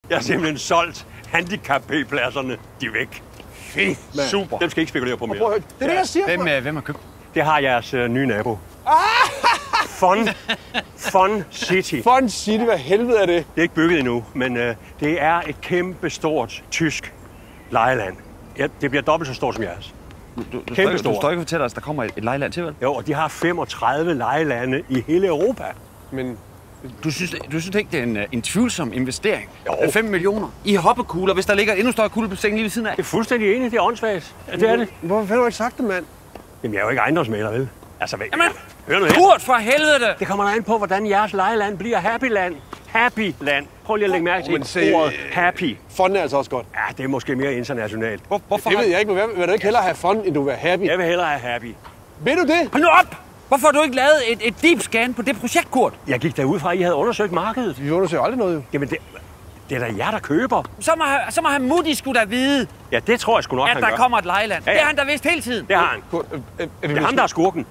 Jeg har simpelthen solgt handicap-P-pladserne. De er væk. Fedt, mand. Super. Dem skal I ikke spekulere på mere. Det er det, jeg siger. Hvem har købt? Det har jeres nye nabo. Fun City. Fun City, hvad helvede er det? Det er ikke bygget endnu, men det er et kæmpe stort tysk lejeland. Ja, det bliver dobbelt så stort som jeres. Du står ikke fortælle os, der kommer et lejeland til, vel? Jo, og de har 35 lejelande i hele Europa. Men Du synes ikke, det er en tvivlsom investering? Jo. 5 millioner i hoppekugler, hvis der ligger et endnu større kugle lige ved siden af? Det er fuldstændig enig, det er åndssvagt. Ja, det er det. hvorfor fanden har du ikke sagt det, mand? Jamen, jeg er jo ikke ejendomsmægler, vel? Altså, Jamen, hør nu her. Kurt, for helvede! Det kommer der an på, hvordan jeres lejeland bliver Happyland. Happyland. Prøv lige at lægge mærke Men til se, ordet happy. Fun er altså også godt. Ja, det er måske mere internationalt. Hvorfor? Det ved jeg ikke, men vil du ikke hellere have fun, end du vil have happy? Jeg vil hellere have happy. Ved du det? Hold nu op! Hvorfor har du ikke lavet et deep scan på det projekt, Kurt? Jeg gik derud fra, at I havde undersøgt markedet. Vi undersøger aldrig noget, jo. Jamen, det er da jer, der køber. Så må han Moody skulle da vide, Ja, det tror jeg sgu nok, at han der gør. kommer et lejeland. Ja, ja. Det har han da vidst hele tiden. Det har han. Kurt, Det er ham, der er skurken.